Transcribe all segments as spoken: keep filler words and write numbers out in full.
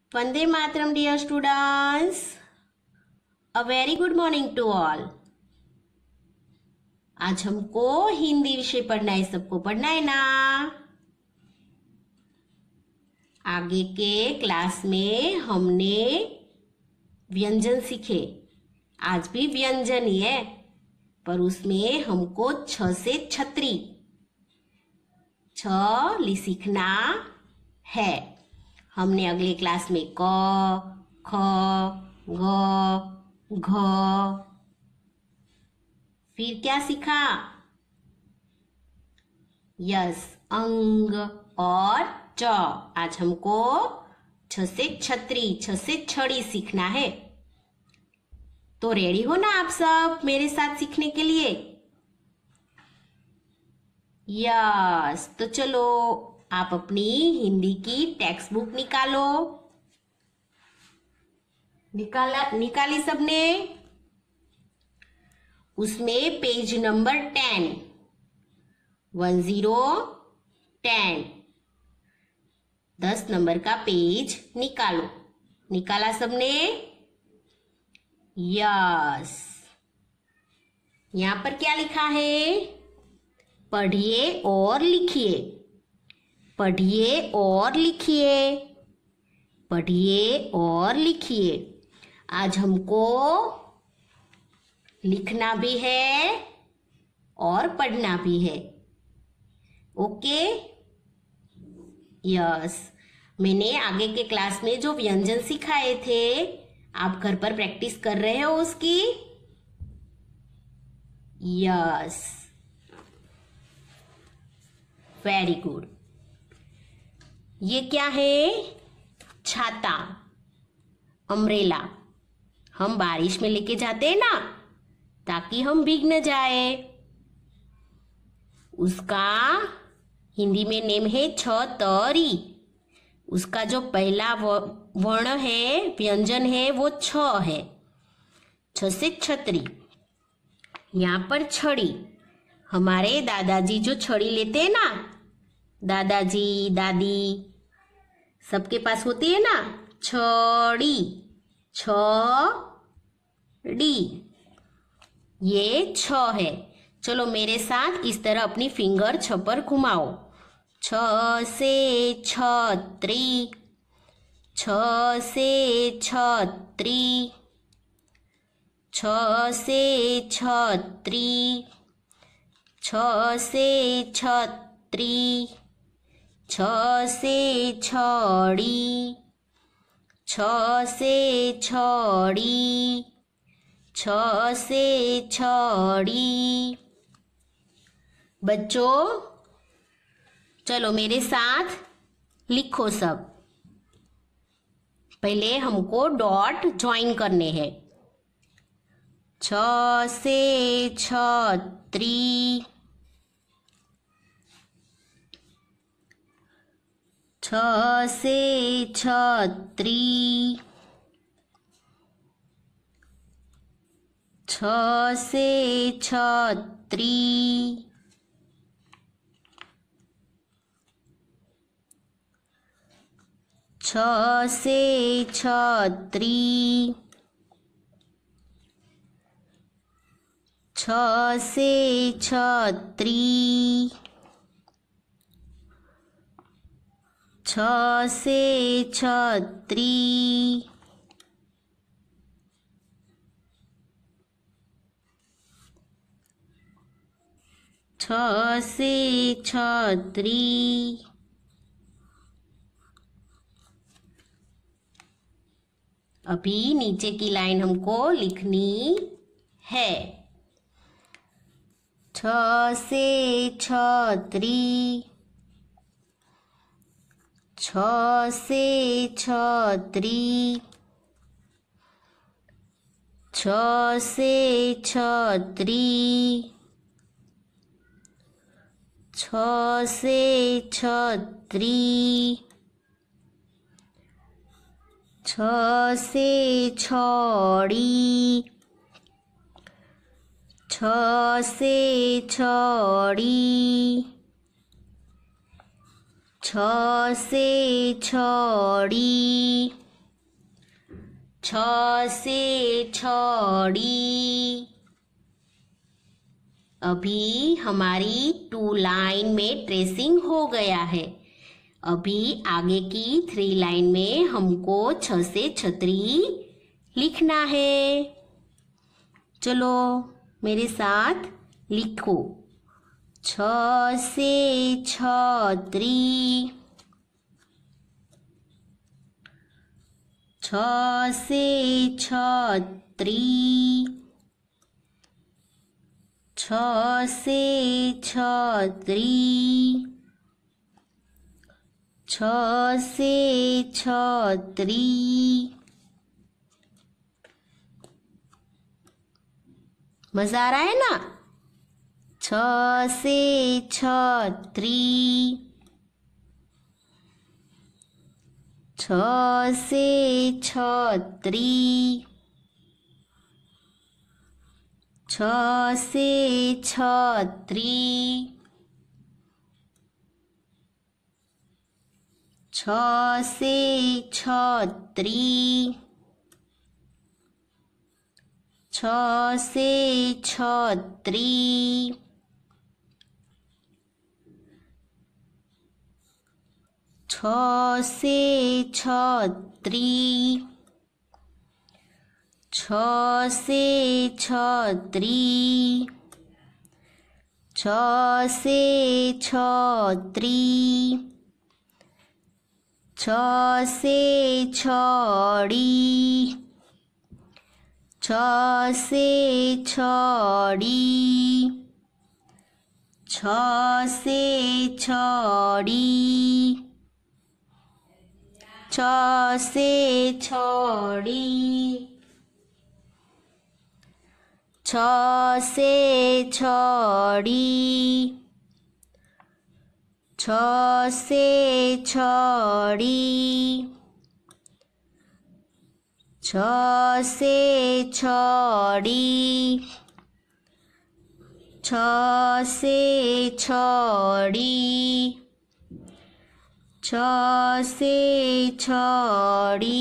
Vande Mataram dear students, a very good morning to all. आज हमको हिंदी विषय पढ़ना है, सबको पढ़ना है ना। आगे के क्लास में हमने व्यंजन सीखे, आज भी व्यंजन ही है, पर उसमें हमको छ से छतरी छ सीखना है। हमने अगले क्लास में क, ख, ग, घ, फिर क्या सीखा? यस, अंग और च। आज हमको छ से छतरी, छ से छड़ी सीखना है। तो रेडी हो ना आप सब मेरे साथ सीखने के लिए? यस, तो चलो आप अपनी हिंदी की टेक्स्ट बुक निकालो। निकाला निकाली सबने? उसमें page number ten, one zero ten, दस नंबर का पेज निकालो। निकाला सबने? यस, यहां पर क्या लिखा है? पढ़िए और लिखिए, पढ़िए और लिखिए, पढ़िए और लिखिए। आज हमको लिखना भी है और पढ़ना भी है। ओके? यस, मैंने आगे के क्लास में जो व्यंजन सिखाए थे, आप घर पर प्रैक्टिस कर रहे हो उसकी? Yes, very good. ये क्या है? छाता, अम्ब्रेला। हम बारिश में लेके जाते हैं ना, ताकि हम भीग न जाए। उसका हिंदी में नेम है छतरी। उसका जो पहला वर्ण है, व्यंजन है, वो छ है। छ से छतरी। यहाँ पर छड़ी, हमारे दादाजी जो छड़ी लेते हैं ना, दादाजी दादी सबके पास होती है ना छड़ी, छड़ी। ये छ है। चलो मेरे साथ इस तरह अपनी फिंगर छ पर घुमाओ। छ से छतरी, छ से छतरी, छ से छतरी, छ से छतरी, छ से छड़ी, छ से छड़ी, छ से छड़ी। बच्चों चलो मेरे साथ लिखो सब। पहले हमको डॉट ज्वाइन करने हैं। छ से छतरी, छ से छतरी, छ से छतरी, छ से छतरी, छ से छतरी, छ से छतरी, छ से छतरी। अभी नीचे की लाइन हमको लिखनी है। छ से छतरी, छ से छतरी, छ से छतरी, छ से छतरी, छ से छड़ी, छ से छड़ी, छ से छड़ी, छ से छड़ी। अभी हमारी टू लाइन में ट्रेसिंग हो गया है। अभी आगे की थ्री लाइन में हमको छ से छतरी लिखना है। चलो मेरे साथ लिखो। छ से छतरी, छ से छतरी, छ से छतरी, छ से छतरी। मजा आ रहा है ना? छ से छतरी, छ से छतरी, छ से छतरी, छ से छतरी, छ से छतरी, छ से छतरी, छ से छतरी, छ से छतरी, छ से छड़ी, छ से छड़ी, छ से छड़ी, छ से छड़ी, छ से छड़ी, छ से छड़ी, छ से छड़ी, छ से छड़ी, छ से छड़ी।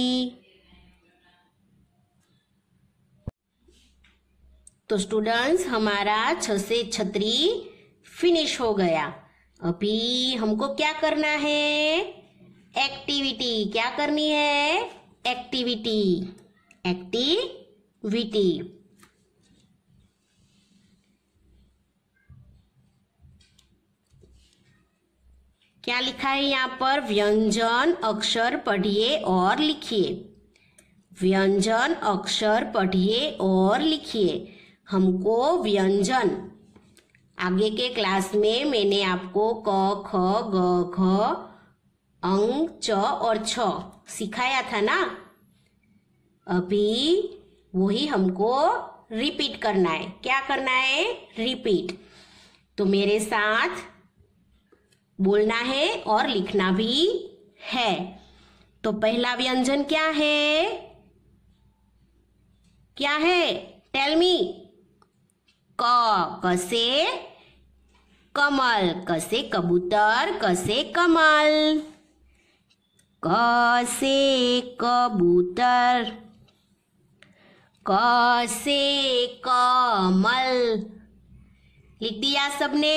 तो स्टूडेंट्स हमारा छ से छतरी फिनिश हो गया। अभी हमको क्या करना है? एक्टिविटी। क्या करनी है? एक्टिविटी। एक्टिविटी। क्या लिखा है यहाँ पर? व्यंजन अक्षर पढ़िए और लिखिए। व्यंजन अक्षर पढ़िए और लिखिए। हमको व्यंजन, आगे के क्लास में मैंने आपको क ख ग घ अंग च और छ सिखाया था ना। अभी वही हमको रिपीट करना है। क्या करना है? रिपीट। तो मेरे साथ बोलना है और लिखना भी है। तो पहला व्यंजन क्या है? क्या है? Tell me. क, क से कमल, क से कबूतर, क से कमल, क से कबूतर, क से कमल। लिख दिया सबने?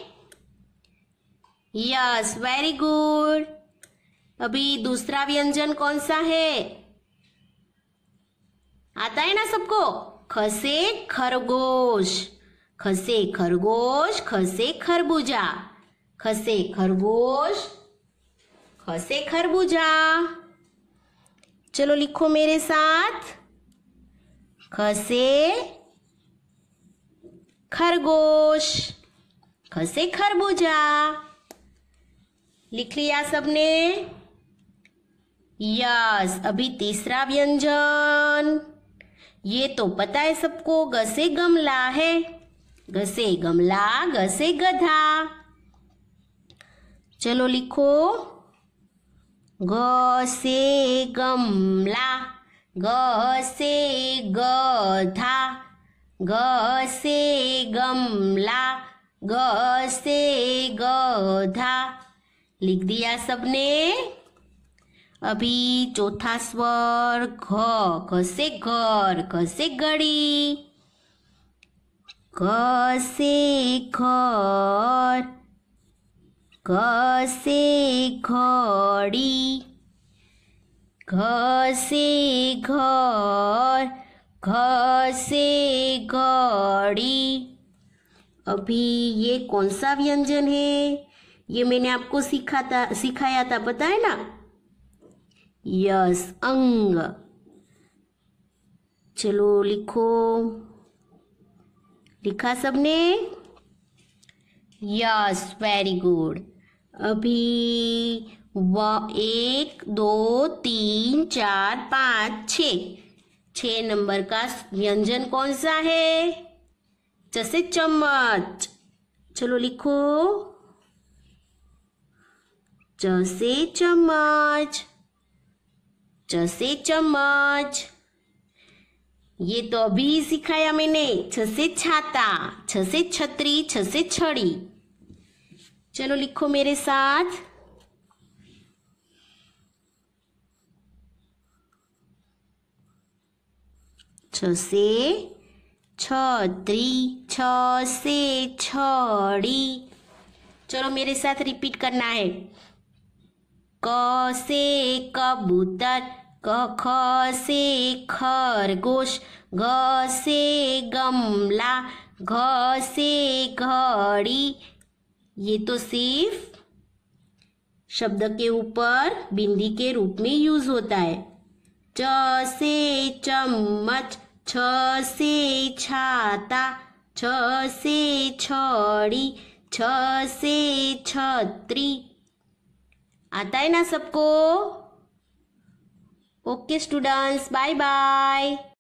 Yes, very good. अभी दूसरा व्यंजन कौन सा है? आता है ना सबको? ख से खरगोश, ख से खरगोश, ख से खरबूजा, ख से खरगोश, ख से खरबूजा। चलो लिखो मेरे साथ। ख से खरगोश, ख से खरबूजा। लिख लिया सबने? यस। अभी तीसरा व्यंजन, ये तो पता है सबको, ग से गमला है। ग से गमला, ग से गधा। चलो लिखो। ग से गमला, ग से गधा, ग से गमला, ग से गधा। लिख दिया सबने? अभी चौथा स्वर घ, घ से घर, घ से घड़ी, घ से घर, घ से घड़ी, घ से घर, घ से घड़ी। अभी ये कौन सा व्यंजन है? ये मैंने आपको सिखाता सिखाया था, पता है ना? यस, अंग। चलो लिखो, लिखा सबने? Yes, very good. अभी व एक दो तीन चार पाँच छ, छः नंबर का व्यंजन कौन सा है? च से चम्मच। चलो लिखो, च से चम्मच, च से चम्मच। ये तो अभी सिखाया मैंने। छ से छाता, छ से छतरी, छ से छड़ी। चलो लिखो मेरे साथ, छ से छतरी, छ से छड़ी। चलो मेरे साथ रिपीट करना है। क से कबूतर, क ख से खरगोश, ग से गमला, घ से घड़ी। ये तो सिर्फ शब्द के ऊपर बिंदी के रूप में यूज होता है। च से चम्मच, छ से छाता, छ से छड़ी, छ से छतरी। आता है ना सबको? Okay students, bye bye.